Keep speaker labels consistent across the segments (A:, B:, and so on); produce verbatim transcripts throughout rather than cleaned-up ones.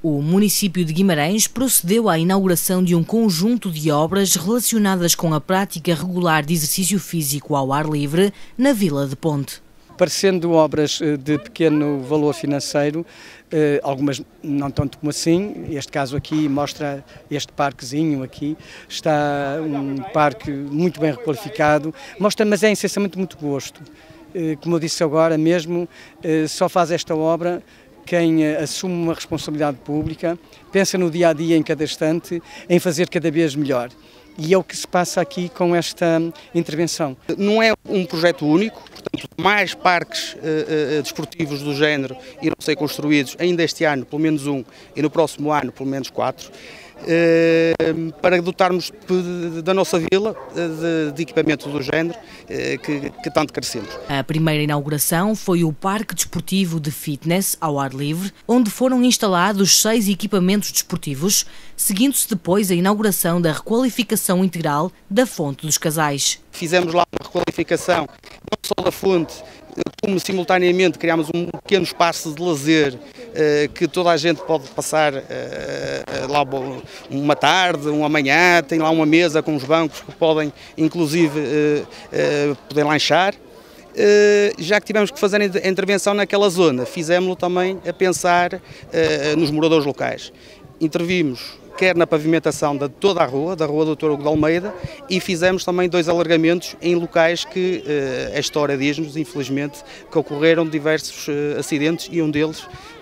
A: O município de Guimarães procedeu à inauguração de um conjunto de obras relacionadas com a prática regular de exercício físico ao ar livre na Vila de Ponte.
B: Parecendo obras de pequeno valor financeiro, algumas não tanto como assim. Este caso aqui mostra este parquezinho aqui, está um parque muito bem requalificado, mostra, mas é essencialmente muito gosto. Como eu disse agora mesmo, só faz esta obra quem assume uma responsabilidade pública, pensa no dia a dia em cada instante, em fazer cada vez melhor. E é o que se passa aqui com esta intervenção.
C: Não é um projeto único, portanto, mais parques uh, uh, desportivos do género irão ser construídos ainda este ano, pelo menos um, e no próximo ano, pelo menos quatro, uh, para dotarmos de, da nossa vila de, de equipamento do género uh, que, que tanto carecemos.
A: A primeira inauguração foi o Parque Desportivo de Fitness ao ar livre, onde foram instalados seis equipamentos desportivos, seguindo-se depois a inauguração da requalificação integral da Fonte dos Casais.
C: Fizemos lá uma requalificação, não só da fonte, como simultaneamente criámos um pequeno espaço de lazer eh, que toda a gente pode passar eh, lá uma tarde, uma manhã, tem lá uma mesa com os bancos que podem inclusive eh, eh, poder lanchar. Uh, já que tivemos que fazer a intervenção naquela zona, fizemos-lo também a pensar uh, nos moradores locais. Intervimos quer na pavimentação de toda a rua, da rua doutor Hugo de Almeida, e fizemos também dois alargamentos em locais que uh, a história diz-nos, infelizmente, que ocorreram diversos uh, acidentes e um deles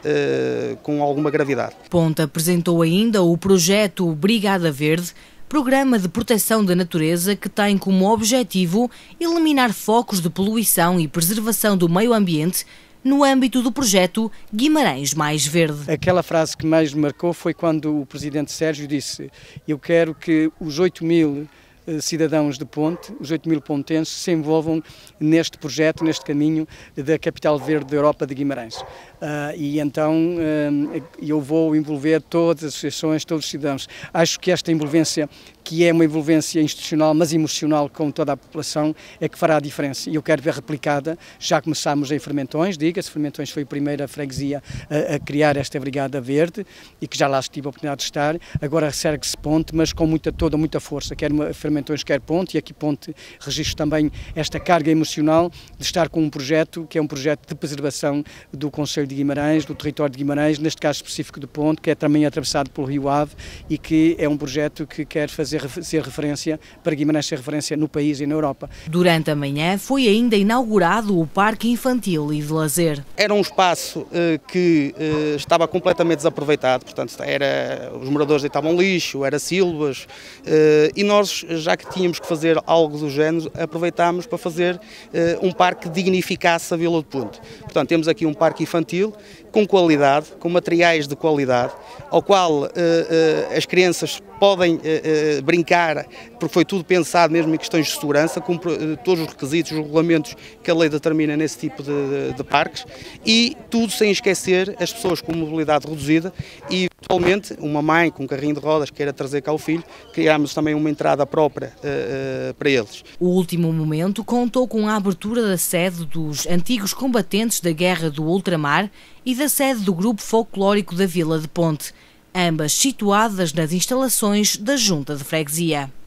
C: uh, com alguma gravidade.
A: Ponte apresentou ainda o projeto Brigada Verde, programa de proteção da natureza que tem como objetivo eliminar focos de poluição e preservação do meio ambiente no âmbito do projeto Guimarães Mais Verde.
B: Aquela frase que mais me marcou foi quando o presidente Sérgio disse: eu quero que os oito mil cidadãos de Ponte, os oito mil pontenses, se envolvam neste projeto, neste caminho da capital verde da Europa de Guimarães. Uh, e então uh, eu vou envolver todas as associações, todos os cidadãos. Acho que esta envolvência, que é uma envolvência institucional, mas emocional com toda a população, é que fará a diferença. E eu quero ver replicada. Já começámos em Fermentões, diga-se, Fermentões foi a primeira freguesia a, a criar esta Brigada Verde e que já lá tive a oportunidade de estar. Agora segue-se Ponte, mas com muita, toda muita força. Quer uma, Fermentões, quer Ponte, e aqui Ponte registro também esta carga emocional de estar com um projeto que é um projeto de preservação do Concelho de Guimarães, do território de Guimarães, neste caso específico de Ponte, que é também atravessado pelo Rio Ave e que é um projeto que quer fazer ser referência, para Guimarães ser referência no país e na Europa.
A: Durante a manhã foi ainda inaugurado o Parque Infantil e de Lazer.
C: Era um espaço uh, que uh, estava completamente desaproveitado, portanto era, os moradores deitavam lixo, era silvas, uh, e nós, já que tínhamos que fazer algo do género, aproveitámos para fazer uh, um parque que dignificasse a Vila de Ponte. Portanto, temos aqui um parque infantil com qualidade, com materiais de qualidade, ao qual uh, uh, as crianças podem uh, uh, brincar, porque foi tudo pensado mesmo em questões de segurança, com uh, todos os requisitos, os regulamentos que a lei determina nesse tipo de, de, de parques, e tudo sem esquecer as pessoas com mobilidade reduzida e, atualmente, uma mãe com um carrinho de rodas que queira trazer cá o filho, criámos também uma entrada própria uh, uh, para eles.
A: O último momento contou com a abertura da sede dos antigos combatentes da Guerra do Ultramar e da sede do Grupo Folclórico da Vila de Ponte, ambas situadas nas instalações da Junta de Freguesia.